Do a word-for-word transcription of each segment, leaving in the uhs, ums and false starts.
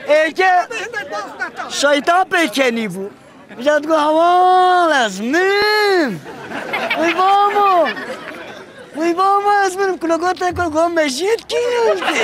ایکه شیطان پیکنی بود بجد گو هوال از منم وی بامو وی بامو از منم کنو گوتا کنو گو مجید کی نوشتی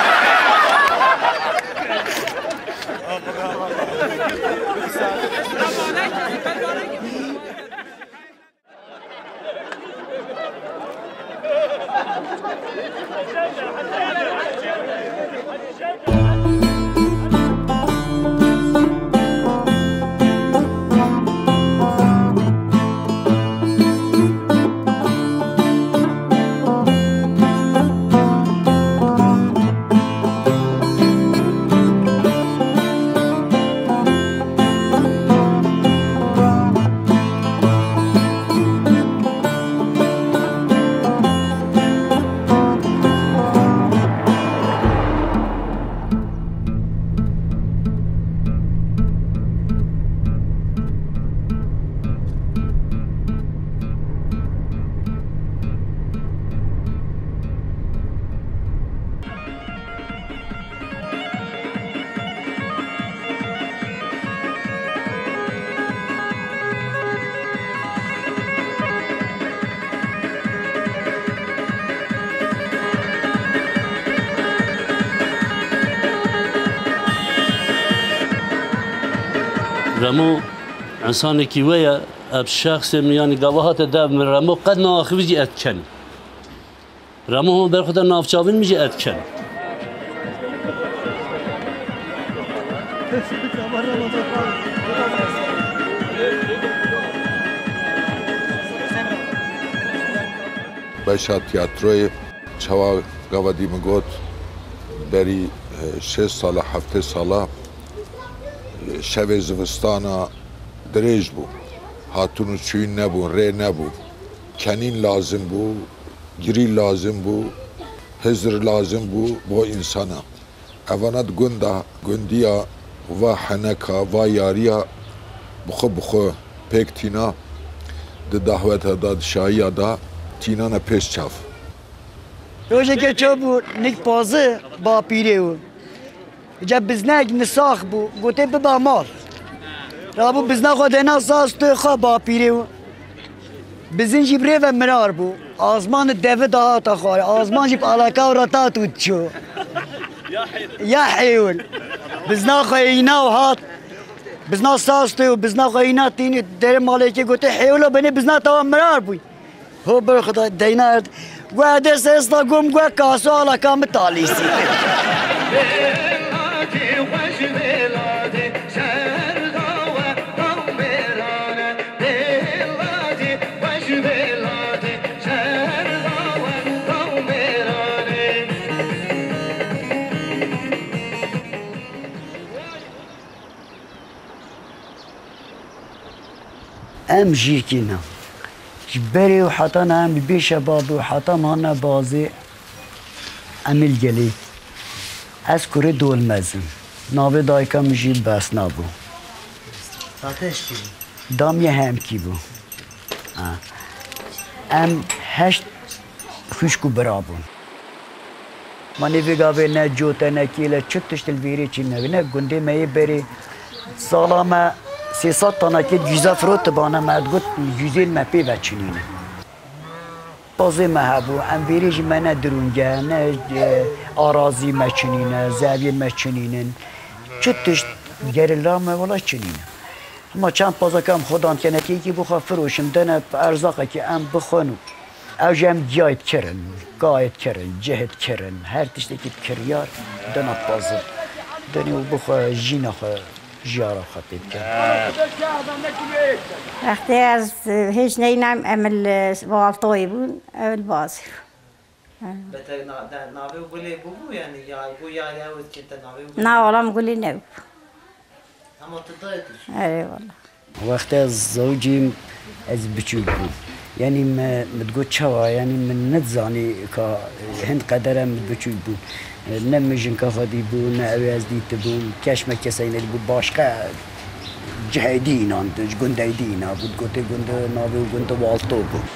رمو انسان کی ویا اب شخص میانی گواهات دب من رمو قد ناخویجی اتکن رمو بر خود نافچاوین میجی اتکن باشا تیاتروی چوا گوادی مگوت بری شش سال هفته ساله شب زمستانا دریج بو هاتونو چوین نبو ری نبو کنین لازم بو گری لازم بو حضر لازم بو با انسانا اوانات گندا گندیا و حنکا و یاریا بخو بخو پیک تینا ده دعوت داد شایی دا تینا نه پیش چاف روزی که چو بود نیک پازه با پیره بود جب بزنگ نساخ بو گوته ببا مال رابو بزنگ خود اینا ساز توی خواه با پیره بو بزن جیب ریو منار بو آزمان دوه دها تا خواه آزمان جیب علاقه و رتا تود چو یا حیول بزنگ خواه اینا و هات بزنگ ساز توی و بزنگ خواه اینا تینی در مالی که گوته حیولو بینی بزنگ تا منار بوی هو بر خدا دینا گوه دست استا گم گوه کاسو علاقه متالیسی ام جیکینا بری و حتی نام بیش باب و حتی مانا بازی عمل گلی از کره دول مزم ناوه دایکا مجید بس نبو ساتش کی دام یه هم کی بو ام هشت خوشکو برابون مانی ویگاوه نه جوتا نه کیله چکتش تلویری چی نه نه گنده می بری سالامه سیصد تانه که جیزه فروت بانه مدگوت جیزه مپی و چنینه بازه مهبو ام بیریج منه درونگه نه آرازی مچنینه زویه مچنینه چطش گرلامه ولا چنینه اما چند پازه کم خودان کنه که یکی بخواه فروشم دنه ارزاقه که ام بخونو او جم جایت کرن گایت کرن جهت کرن هر تشتی که کریار دنه پازه دنه و بخواه جینه خواه جیارا خطیب کرد وقتی از هیچ نینم عمل والطوی بود اول بازی بته ناوی گلی بو یعنی یا بو یا یا ود که ناوی نه والله گلی نبود اما تدایتش اره والله وقتی از زوجیم از بچوک بود یعنی متگو چوا یعنی من نتزانی که هند قدرم بچوک بود نه میجن که خودی بود نه اویز دیت بود کشم کسی ندی بود باشقه جهدی اینان داشت گنده دی اینا بود گوته گنده ناوی و گنده والتو بود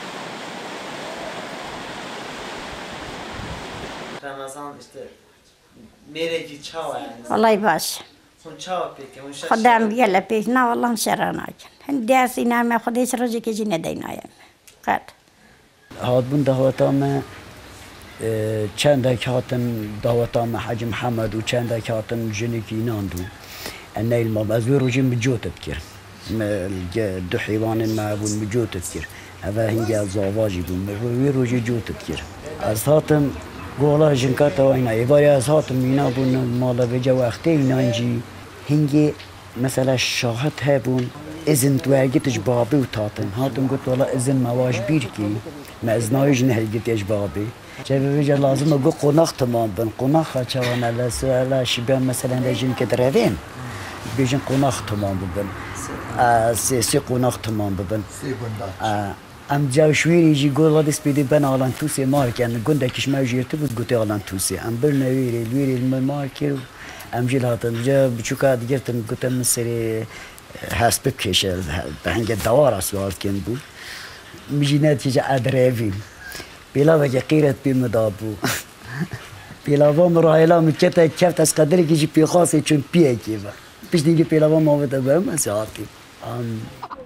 رمضان işte mereci çava yani والله باش اون چاو پیکی اون شش خدام يلا بيش نا والله شرانا هندي اسينا ما خديش رجي كي جينا دينا يا قد هاد بون دهوتام چندک هاتن دهوتام حاج محمد و چندک هاتن جنکی ناندو النيل ما بزور روجي مجوت تذكر دو حيوان ما بون مجوت تذكر هذا هنجي الزواجي بون روجي جوت تذكر از هاتم قولا جنكاتا وينا يباري از هاتم مينا بون مالا بجا وقتي نانجي هنجي مثلا الشاهد هابون إذن توارجتش بابي وتاتن هاتم قلت والله إذن مواش بيركي ما إذنايش نهلجتش بابي شايف بيجا لازم أقول قناخ تمام بن قناخ شوانا لا سؤال شباب مثلا لجن كدرافين بيجن قناخ تمام ببن آه سي سي قناخ تمام ببن آه ام جاو شويري يجي يقول غادي سبيدي بن على توسي مارك يعني قندكش ما جيرتو قلت على توسي ام برنا ويري الويري الماركي ام جيل هاتن جا بشوكا ديرتم قلت من سري حسب بكيشة بهنجة دوار أسوار كن بو مجي نتيجة أدريفين بلا بجا قيرت بمدابو بلا بام رايلا مكتا كفت از قدر كيجي بي خاصي چون بيه كيفا بيش ديجي بلا بام آبتا بهم أسياتي آم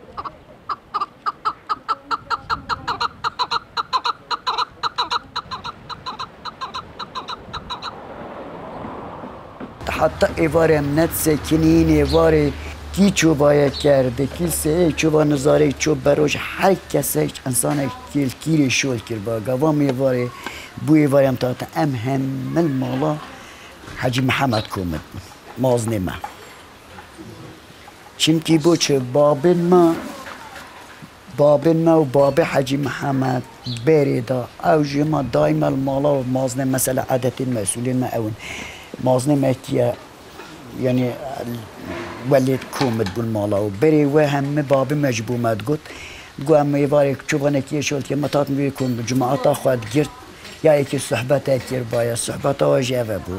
حتی ایواره امنت سکنین ایواره کی چوبای کرده کی سه چوبا نظاره چوب بروش هر کسی انسان کیل کیری شول کرد با گوام ایواره بو ایواره هم تا ام هم من مالا حاجی محمد کومد مازنی ما چونکی بو چه بابن ما بابن ما و باب حاجی محمد بریدا او جما دائما المالا و مازنی مثلا عادت المسئولین ما اون مازنی ما کیه يعني وليد كومد بالمالا وبري وهم بابي مجبومات قلت قام يبارك شوفنا كي شولت يا مطاط بيكون بجماعة أخوات جرت يا إيك الصحبات كير بايا الصحبات واجابة بو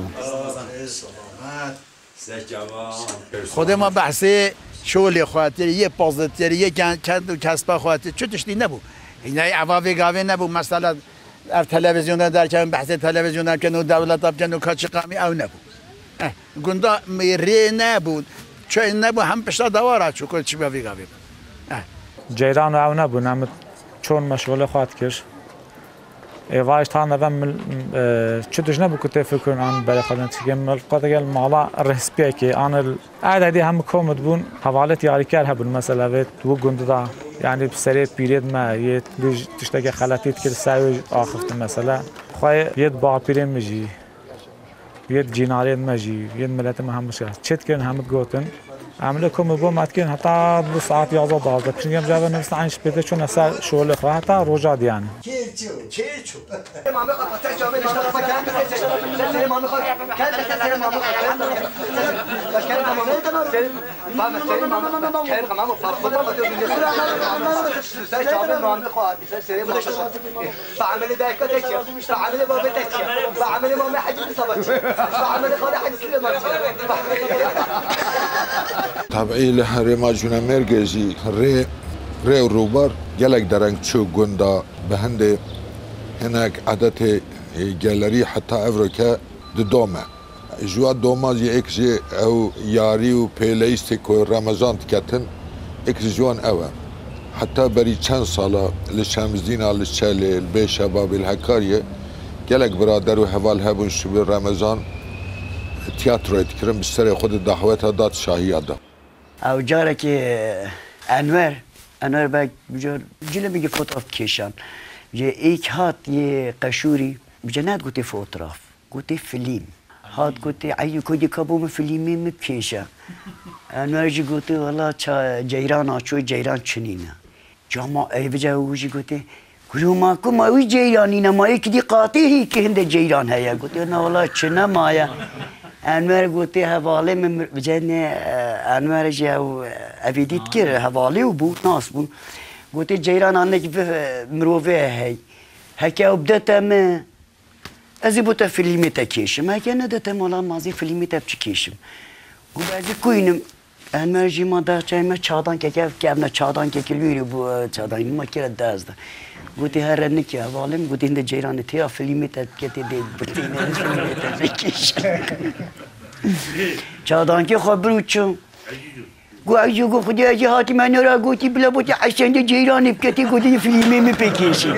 خود ما بحثي شغل خواتي یه پازداری یه کند کسب خواتی چه تشتی نبود اینا عوافی گاوی نبود مثلا در تلویزیون در کن بحث تلویزیون در کن و دولت اب کن و کاچی قامی او نبود گندا میری نبود چه نبود هم پشت دواره چه کل چی باوی گاوی جیران او نبود نم چون مشغول خوات کش ایواش تا نوام چه دوش نبود که فکر آن برای خودم تیگم ملقات گل مالا رسپیه که آن عادی هم کومد بون حوالت یاری کار هبون مثلا وقت و گندا يعني بسريت بيريد ما يت بيج تشتاق خلاتيت كده ساوي آخرت مثلا خوي يد باپيرين مجي يد جينارين مجي يد ملات ما هم مشكلة شت كن هم تقولن عملكم بو ما تكن حتى دو ساعات يازو دازه كل يوم جاب نفس عين شبيته شو نسا شغل خو حتى روجا يعني طبعی لحری ما جونا مرگزی ری ری و روبار گلک درنگ چو گندا به هنده هناك عادت گالری حتی افریقا دومه جوا دوما زی اکزی او یاری و پیلیستی که رمضان تکتن اکزی جوان اوه حتی بری چند ساله لشمزدینا لشل البی شباب الحکاریه گلک برادر و حوال هبون شب رمضان تیاتروی تکرم بسر خود دعوت داد شاهی ادا او جاره که انور انور باید بجار جلو میگه فوتوگراف کشان بجا ایک هات یه قشوری بجا ند گوتی فوتوگراف گوتی فیلم هات گوتی ایو کدی کابوم فیلمی مکشه انور جی گوتی والا جیران آچوی جیران چنینه جاما ای بجا اوجی گوتی گلو ما کو ما وی جیرانی نما یک دی قاطعی که هند جیران هیا گوتی نه والا چنه مایا انور گوتی حواله من بجن انور جو ابیدیت کر حواله و بود ناس بود گوتی جیران آنک مروه هی هکه بدتم ازی بوده فیلمی تکیشم هکه ندتم ولی مازی فیلمی تب چکیشم گو بعضی کوینم انور جی ما در چایمه چادان که که که نه چادان که کلویری بو چادان ما کرد دازده گوتی هر رنکی حوالم گوتی هند جیران تیا فیلمی تب که تی دی بتینه فیلمی تب چکیشم چادان که خبرو چون گو ایجو گو خودی اجی هاتی من را گوتی بلا بوتی حسند جیرانی بکتی گوتی فیلمی می پیکیشی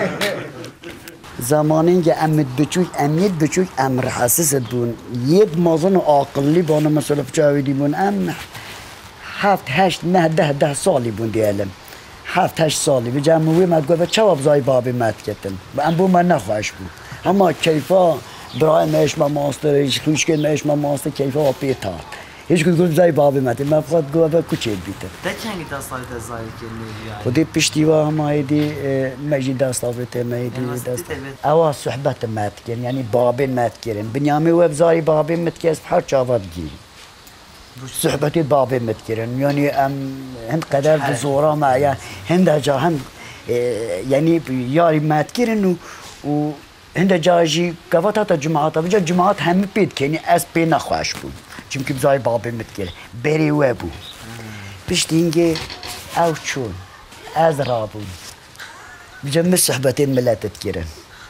زمانی که امید بچوک امید بچوک امر حساس بون یک مازن عاقلی بانه مثلا بچاویدی بون ام هفت هشت نه ده ده سالی بون دیالم هفت هشت سالی به جمعوی مد گفت چه ابزای بابی مد کردن و ام بو من نخواهش بود اما کیفا برای ماش ما ماستر هیچ خوش که ماش ما ماستر کیفا پیتا هیچ که گفت زای بابی مد من فقط گفت کوچه بیته ده چنگی دستای دزایی که نیویای خودی پشتیوا هم هایدی مجید دستاوته مجید دست اوا صحبت مد کردن یعنی بابی مد کردن بنیامی و ابزاری بابی مد کردن هر چاوت گیری صحبتی بابی مد کردن یعنی ام هند قدر بزورا معیا هند جا هم یعنی یاری مد کردن و و هند جاجی قوات تا جماعت بجا جماعت هم پید کنی از پی نخواهش بود چون که بزای بابی مد کردن بری و بود پشتینگه او چون از رابون بجمع صحبتين ملاتت كيرن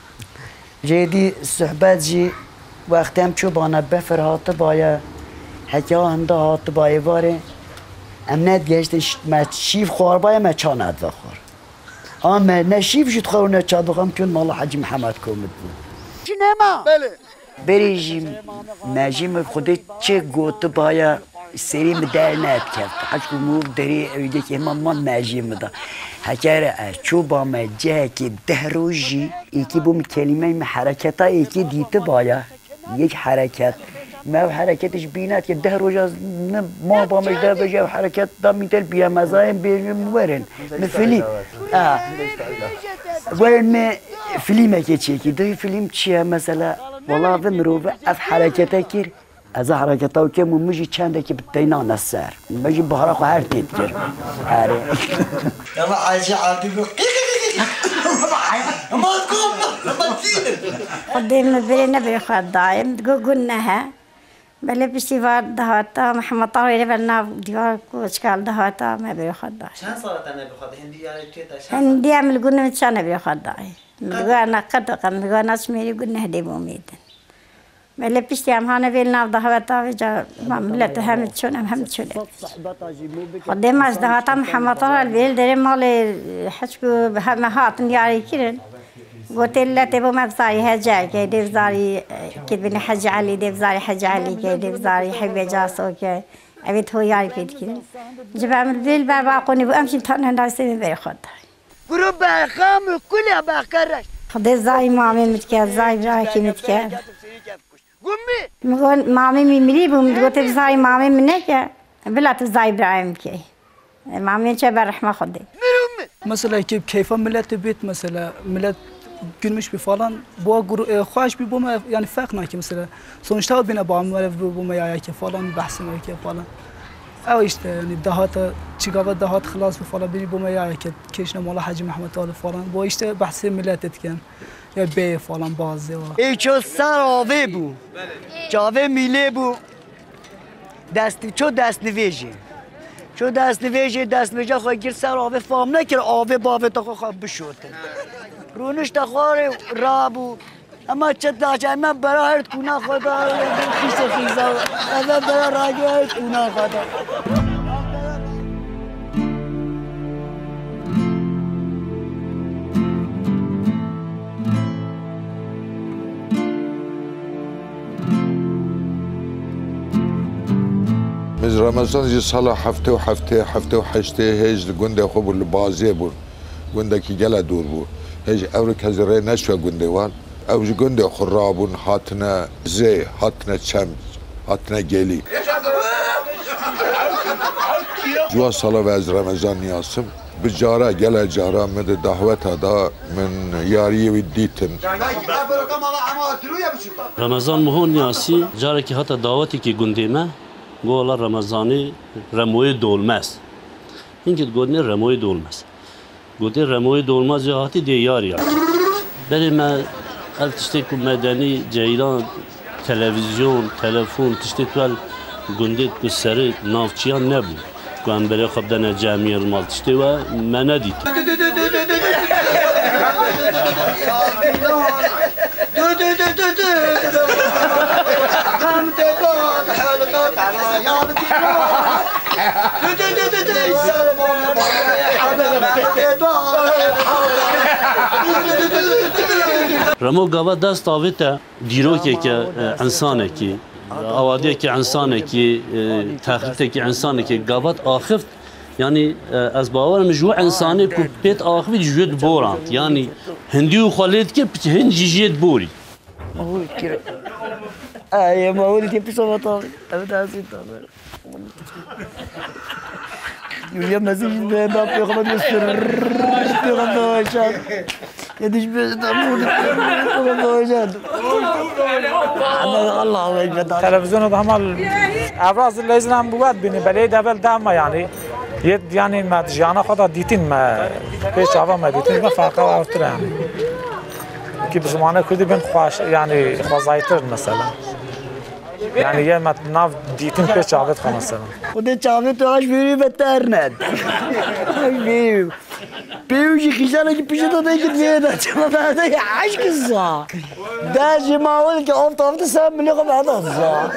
جدي صحبات جي وقت هم چو بانا بفر هات بايا حكا هنده هات بايا واره امنت گشتن ما شيف خوار بايا ما چاند وخور اما نشيف شد خور و نچاد بخوام چون مالا حاجی محمد کومد بود شنما بله بریجیم مجیم خودی چه گوت بايا سریم در نت کرد حتی مو دری اویده که ما ما مجیم دا هکر چو با مجه که ده روزی یکی بوم کلمه حرکت ها یکی دیته بایا یک حرکت ما حرکتش بیند که ده روز از ما با مجده بجه حرکت دا میتر بیا مزایم بیرم ورن مثلی آه ورن می فیلمه که چیه که دوی فیلم چیه مثلا والله بمروه از حرکت کر از حرکت ها که ممیجی چنده که بتینان السر مجی بحرا خو هر تید کر آره يلا عايشة عادي ما تقوم ما تزيد قدام البري نبي خد دايم قلناها بله بشتیوار دهاتا محمد طاهری بلنا دیوار کوچکال دهاتا ما بری خد داي چند سال تا نبی خود هندی یاری چه تا هندی عمل قلنا چه نبي خد داي ملقانا قد قم ملقانا اسميري قلنا هدي بوميدن بله بشتيام هانا بيلنا دهاتا وجا مملت هم تشون هم تشون قدام از دهاتا محمد طاهر بیل داریم مال حشکو هم هاتن یاری کردن قلت له تبو ما بزاري هجاء كي دي بزاري كي بني حج علي دي بزاري حج علي كي دي بزاري حبي جاسو كي أبيت هو ياري فيد كده جب عمل ذيل باربعوني بأمشي تاني هندسة من بيخد گروه برخام کلی بخرش خدي زاي مامي متكال زاي براكي متكال گمی مقول مامي ميمري بوم قلت بزاري مامي منك بلا تزاي برايم كي مامي شبه رحمة خدي مثلا كيف كيف ملت بيت مثلا ملت günmüş bir falan bu guru e, hoş bir boma yani fark ne ki mesela sonuçta bina bağımlı bu boma ya ki falan bahsine ki falan او işte yani daha da çıkava daha da خلاص bir falan bir boma ya ki keşne mola Hacı Mehmet Ali falan bu işte bahsi millet etken ya bey falan bazı var ای چو سر آوه بو جاوه میله بو دست چو دست نویجی چو دست نویجی دست نویجی خواهی گیر سر آوه فام نکر آوه باوه تا خواهی بشوته رونش تخاره رابو اما چه داشت اما برای هر کونه خدا خیس خیزا اما برای راجو هر کونه خدا از رمضان جی سال هفته و هفته هفته و هشته هیچ گنده خوب بازی بود گنده کی گله دور بود هیچ اوری که زره نشوه گنده وان اوج گنده خرابون هاتنا زی هاتنا چم هاتنا گلی جوا سال و از رمضان نیاسم بجاره گله جاره مد دعوت دا من یاری و دیتن رمضان مهون نیاسی جاره که حتی دعوتی که گنده ما گولا رمضانی رموی دولمز این که گونه رموی دولمز گوده رموی دولمز جهاتی دیاری است بله ما هر تشتی که مدنی جیران تلویزیون تلفن تشتی توال گنده که سری نافچیان نبود که هم برای خب دنه جمعی المال تشتی و من ندید دو دو دو دو دو هم تقاط حلقات على يا دو دو دو دو دو سلام رمو گاوا دست آویتا دیروکه که انسانه که آوادیه که انسانه که تخریطه که انسانه که گاوات آخفت yani az bavarım ju insani ku pet axvi jüd boran yani hindi u khalid ke hin jijid bori Oy kire ay ma uli ti piso to tabi ta si to Yulia mazin be ba pe khama bi sir pe khama shan yediş be ta bu khama shan Allah Allah televizyonu da hamal avraz leznan buad bini beled evvel dama yani yet yani ma jana khada ditin ma peş ava ma ditin ma farqa avtır yani ki bu zamana kudi ben xoş yani xazaytır mesela yani ye mat nav ditin peş avet kha mesela o de çavet aş veri beternet veri Peuji khishana ki pişe de de gitmeye de çama da ya aşk kızsa da jemaul ki of tafta sen bile kadar da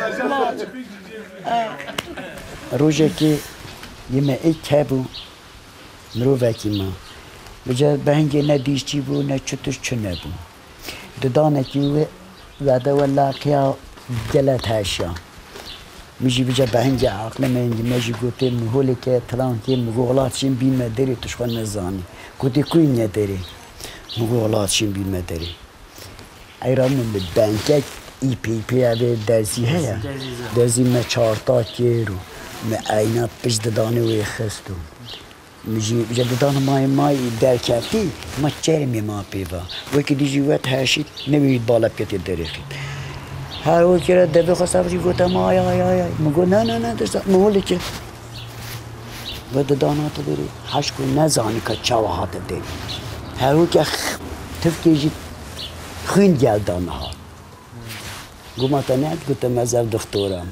Roje ki yeme ilk bu mroveki ma Bıca bence ne dişçi bu ne çütür çüne bu Dudane ki ve ve de valla kıya gelet haşya Mijی بچه بهنگ عقل منگی مجی گوته مهولی که تلانتی مغولات شیم بیمه داری توشخوان نزانی گوته کوی نداری مغولات شیم بیمه داری ایران من به بنکک ای پی پی اوه درزی هیا درزی ما چارتا کیرو ما اینات پیش ددانه وی خستو mijی بچه ددانه مای مای درکتی ما چرمی ما پیوا وی که دیجی وقت هرشید نوید بالا کتی دریخید هر وقت که دبی خواستم چی گفتم آی آی آی مگو نه نه نه دست مهولی که و ددانات داری هشت کو نزانی که چواهات داری هر وقت که تفکیجی خون گلدانه ها گومتا نه گفتم مذهب دکترم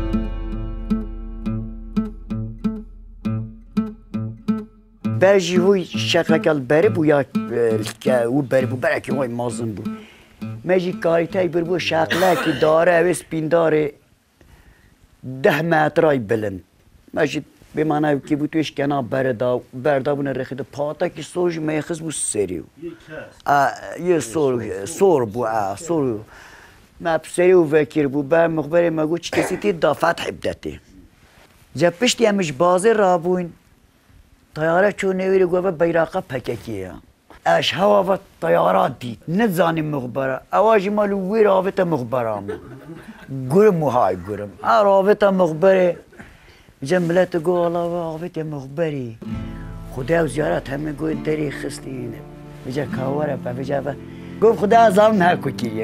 برجی هوی شکل بری بو یا او بری بو برای که هوی مازن بو مجی کاریتای بر بو شکله که داره اویس پین داره ده مترای بلند مجی به معنی که بود تویش کنار بردا بردا بونه رخیده پاتا که سوج میخز بو سریو یه سور سور بو سور ما سریو وکر بو بر مخبر مگو چی کسی تی دا فتح بدتی جب پشتی همش بازی را بوین طیاره چون نویری گوه بیراقه پککیه اش هوا و طیارات دید نزانی مخبره اواجی مالو وی رابطه مخبره ما گرم و های گرم رابطه مخبره جملت گو الله و رابطه مخبری خدا و زیارت همه گوی دری خستینه بجا کاوره با بجا با گفت خدا ازام نکو کیه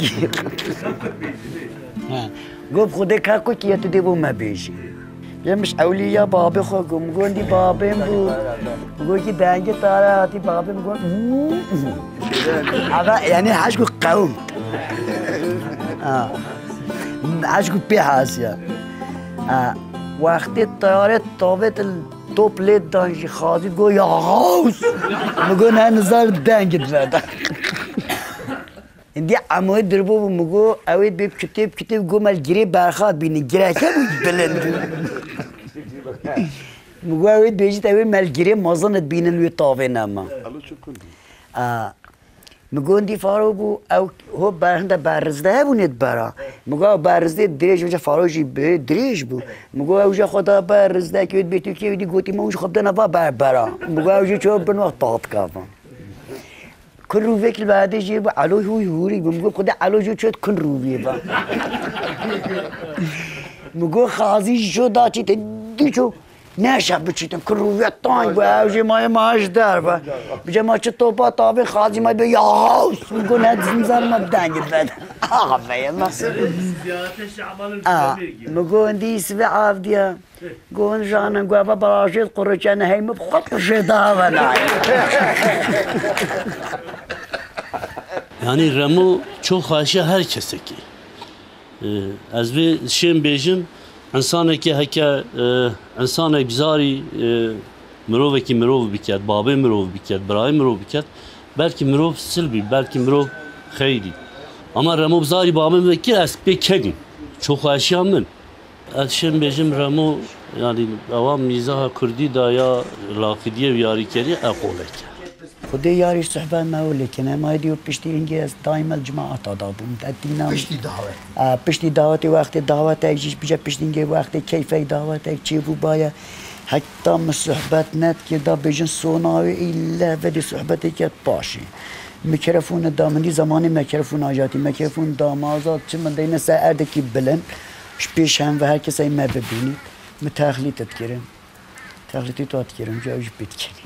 گفت خدا که کیه تو دیبو مبیشی یمش اولیا بابی خو گم گوندی بابیم بود گوی که دنگ تاره هاتی بابیم گوند اما یعنی هشگو قوم هشگو پی حاسیا وقتی طیاره تابت توپ لید دانشی خواهدید گو یا غوز مگو نه نظر دنگت برده اندی عموی دربو مگو اوید بیب کتیب کتیب گو مال گیری برخواد بینی گیره که بود بلند مگو اوید بیجید اوید مال گیری مازنت بینن وی تاوه نما مگو اندی فارو بو او هو برهنده برزده بونید برا مگو برزده دریج وجه فاروجی دریج بو مگو اوجه خدا برزده که وید بیتو که ویدی گوتی ما اوج خب دنوا بر برا مگو اوجه چو بنوخ طاط کافم کن روی کل بعدی جیب علوی هوی هوری بمگو خدا علوی جو چود کن روی با مگو خازی جو داچی تی دیچو نشب بچیتم کن روی تانگ با اوجی مای ماش در با بجا ما چه توپا تابه خازی مای بیا هاوس مگو ند زنزار ما بدنگت بد آقا فیم مگو اندی سوی عاف دیا گون جانم گو با براشید قرچان هیم بخط شده و نای yani remo çok xaşi her kese ki az bir şeyim bejim insana ki heka insana bizari mirov ki mirov biket babe mirov biket bray mirov biket belki mirov silbi belki mirov xeyri اما رمو بزاری با من وکی از بکگم çok eşya min Edşin bejim remo yani avam mizaha Kurdi da ya laqidiye yarikeri eqolek. خدای یاری صحبت ماوله کنه ما دیو پشتی اینگه از دائم الجماعت آدابم دینم پشتی دعوت پشتی دعوت وقت دعوت ایجیش بیجا پشتی اینگه وقت کیفی دعوت ایج چی بو بایا حتی صحبت نت که دا بجن سوناوی ایله ودی صحبتی که پاشی میکروفون دامنی زمانی میکروفون آجاتی میکروفون دامازات چه من دینه سعرده کی بلند پیش هم و هر کسی ما ببینید متخلیتت کرم تخلیتی تو ات کرم جایش بیت کنی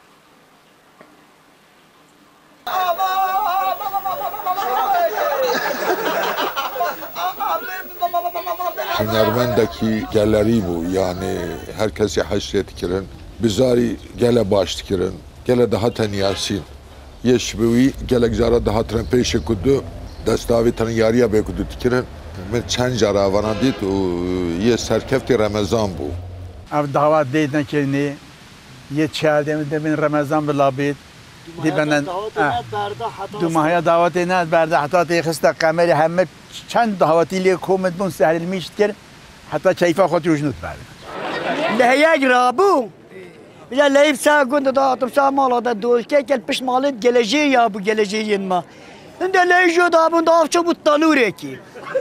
Hünermendeki gelleri bu yani herkesi haşret kirin bizari gele baş kirin gele daha teniyasin yeşbevi gelek zara daha tren peşe kudu destavi tren yarıya be kudu kirin ben çen jara vana dit o ye serkefti Ramazan bu ev davet deyden kirini ye çeldem de ben Ramazan bilabit dibenen دو ماهی دعوت نه برده حتی تیخست کامری همه چند دعوتی لیه کومت بون سهل میشت کرد حتی کیفا خود روشنود برده لهیج رابو بیا لیب سا گند داتم سا مالا دا دول که کل پیش مالت گلجی یا بو گلجی ما انده لیجو دابون دافچو بود تنوره کی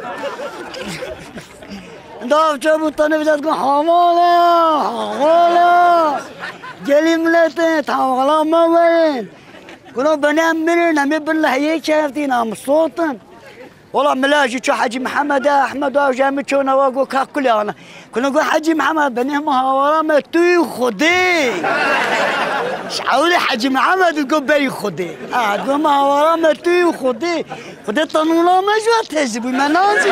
دافچو بود تنوره بزد کن حوالا حوالا گلی ملت حوالا ما وین كنا بنام منن هم بالله هيك شافتي نام صوتا والله ملاجي شو حجي محمد احمد وجامي شو نواقو كاكل انا كنا نقول حجي محمد بنهم ورا ما توي خدي شعولي حجي محمد يقول بي خدي اه ما ورا ما توي خدي خدي طنولا ما جو تهزب المنازل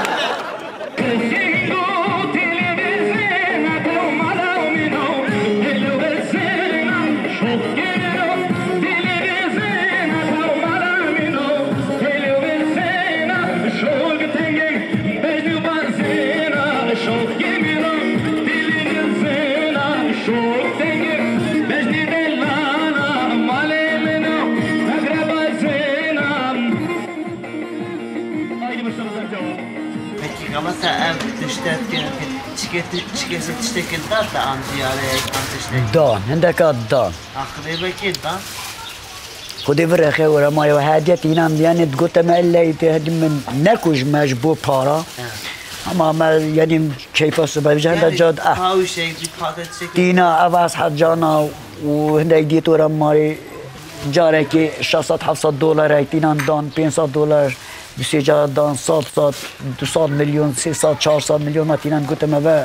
مثلا ام تشتت که چیکه چیکه تشتکل داد آن زیاره آن تشتکل دان هندك دان آخری بکید دان خدي فرخه ورا ما هديت ينام يعني تقول ما الا يتهدم من نكوج مجبور بارا اما ما يعني كيف السبب جهد جاد اه هاو شيء بخاطر شيء دينا اواز حد جانا وهندك ديت ورا ماري جارك شصت سبعمية دولار تينا دان خمسمية دولار بسیجا دان صد صد دویست میلیون سیصد چهارصد میلیون ما تینان گفتم و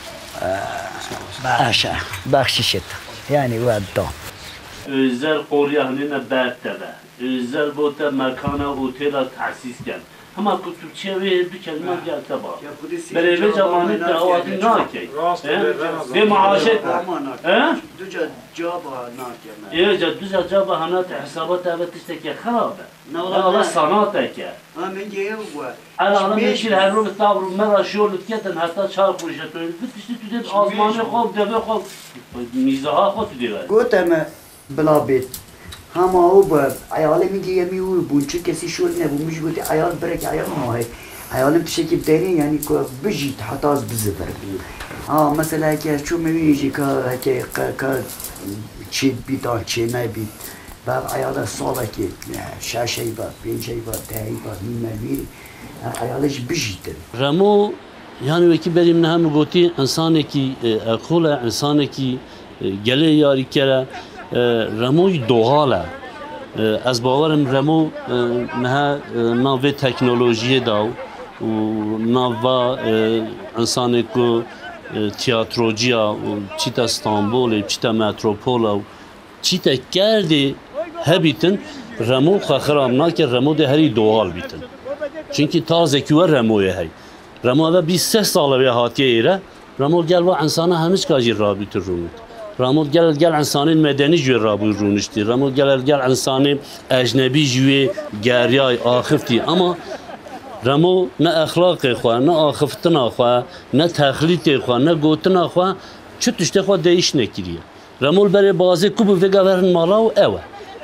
باشه بخشیشت یعنی و دان özel koryahline bertebe özel bote mekana otela tahsis kend ama Türkçe ve bir kelime gelte var berebe zamanı davati nakey ve maaşet he دوجا جابا ناکم evet düz acaba hanat hesabat evet işte ki kharabe Allah sanata ki من جيب و على على مشي هالرو بتعبر مرة شغل كتن حتى شهر بوجهة بتشتي تدير أزماني خوف دبي خوف ميزها خوف تدير گفتم بلا بیت همه او با عیال میگه یمی او بونچه کسی شول نبود میشه گفتی عیال برک عیال ماهی عیالم پیشه که داری یعنی که بجید حتی از بزبر ها مثلا که چون میبینی که که چی بیدان چی نبید و عیال ساله که شش ای با پنج ای با ده ای با نیمه میری عیالش بجید رمو yani veki benim ne hem goti insanı ki akula insanı ki gele yari kere رموی دوغاله از باورم رمو نه ناو تکنولوژی داو و ناو انسانی که تیاتروجیا و چیتا استانبول چیتا متروپولا و چیتا کردی هبیتن رمو خخرام نا که رمو ده هری دوغال بیتن چونکی تازه کیوه رموی هی رمو اوه بیست سه ساله به هاتیه ایره رمو گل و انسانه همیش کاجی رابیتر رومید رامود گل گل انسانی مدنی جوی رابوی رونشتی رامود گل گل انسانی اجنبی جوی گریای آخفتی اما رامو نه اخلاق خواه نه آخفتنا خواه نه تخلیط خواه نه گوتنا خواه چه تشته خواه دیش نکریه رامول برای بازی کوب و گورن مالا و اوه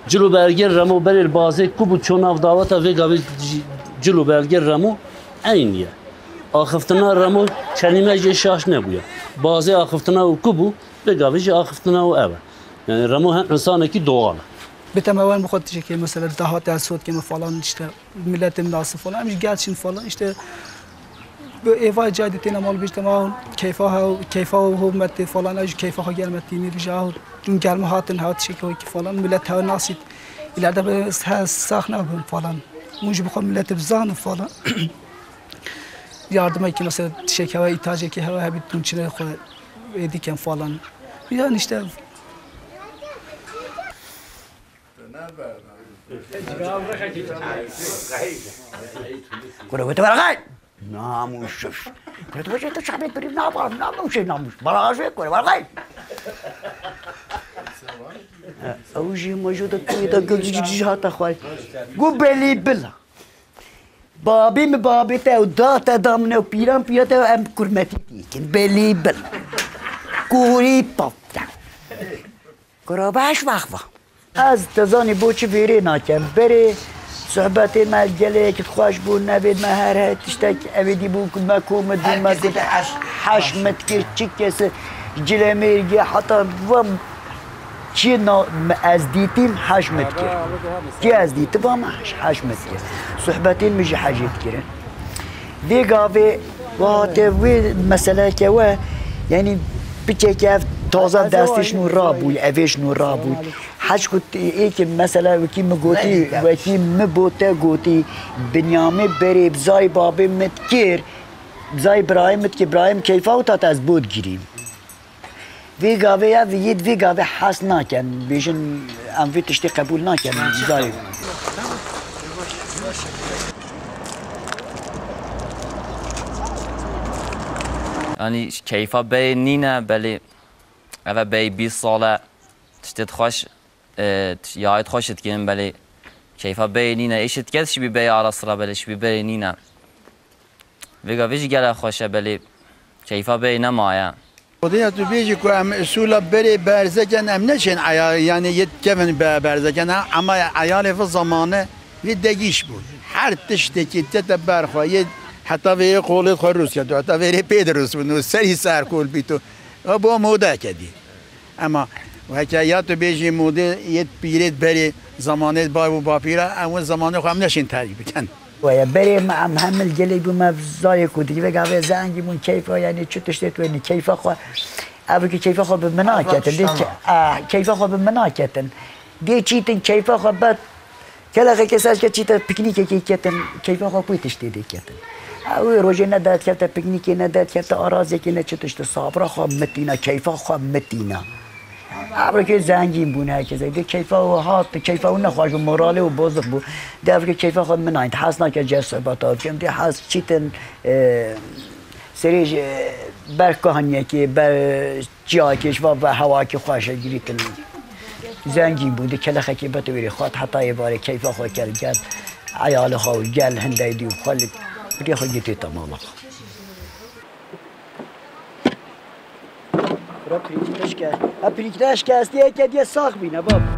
جلو برگر رمو بری بازه کوب چون اف دعوت وی گاوی جلو برگر رمو عینیه آخفتنا رمو کلمه جه شاش نبوده بازه آخفتنا و کوبو وی گاوی جه آخفتنا و اوه یعنی رمو هم انسانه کی doğalı. بتمام بخاطر که مثلا دهات اسود که فلان işte millet مناسب falan مش gerçin falan işte bu eva cadetine mal bir tamam keyfa ha keyfa hükümeti falan aj keyfa ha gelmediğini rica dün gelme hatın hat şey ki falan millet ha nasit ileride böyle sahne falan muj bu millet bizanı falan yardıma ki mesela şey hava ithacı ki hava bir tüm içine koy ediken falan yani işte كنا بتبرغي ناموش كنت بجي انت شعبيت بريم نابر ناموش ناموش براغي كنا برغي اوجي موجودة كويتا قلت هات اخوي قبلي بلا بابي مبابي تاو داتا دامنا وبيران بياتا ام كرمتي تيكن بلي بلا كوري بابتا كنا باش واخفا از تزانی بوچی ویری ناکم بری صحبت ما گله که خوش بود نبید ما هر هتشتک اویدی بود که ما کومد بود ما دید حشمت که چی کسی جله میرگی حتی و چی از دیتیم حشمت کرد چی از دیتیم و ما حشمت کرد صحبتین میشه حاجت کرد دیگه و وی مسئله که و یعنی بچه که تازه دستش نور را بود اویش نور را بود حج کت ای که مثلا وکی مگوتی وکی مبوته گوتی بنیامه بری بزای بابی مت کر بزای برایم مت که برایم کیفا و تات از بود گیریم وی گاوه یا وید وی گاوه حس نکن بیشن ام وی تشتی قبول نکن بزای yani keyfa bey nine beli eve bey bir sala tiştet hoş yahit hoş etken beli keyfa bey nine eşit gel şi bir bey ara sıra beli şi bir bey nine vega vej gel hoşa beli keyfa bey ne maya Odaya tu beji ku am usula beri berzeken em neçen aya yani yet kevin berzeken ama ayale fi zamanı ve degiş bu. Her tişteki tete berxayet hatta ve qolet xo Rusya do hatta ve Pedros bunu seri sar kol bito. Bu moda kedi. Ama وحکایت بیشی موده یه پیرت بری زمانه با و باپیرا اون زمانه خواهم نشین تعریف کن. ویا بری ما هم همه گلی بوم زای کودی و گاوه زنگی مون کیفا یعنی چه تشتت و یعنی کیفا خو اول که کیفا خو به مناکتن دی کیفا خو به مناکتن دی چیتن کیفا خو بعد کلا کساش که چیت پیکنیک کی کتن کیفا خو پویتش دی کتن. او روزی نداد که پیکنیکی نداد که آرازی که نه چه تشت صبر خو متینا کیفا خو متینا. ابر که زنگین بونه هرکس دی کیفا و هات کیفا و نخواهش و موراله و بزرگ بود در که کیفا خود منایند حس نکرد جسابات آفیم دی حس چیتن سریج بر کهانیه که بر جاکش و هوا که خواهش گیریتن زنگین بود کلخه که بتویری خواهد حتی یه باره کیفا خود کرد گل عیال خواه گل هنده دی و خالد بری خود گیتی تمام را پریکتش کرد. پریکتش کرد دیگه که دیگه ساخت بینه باب.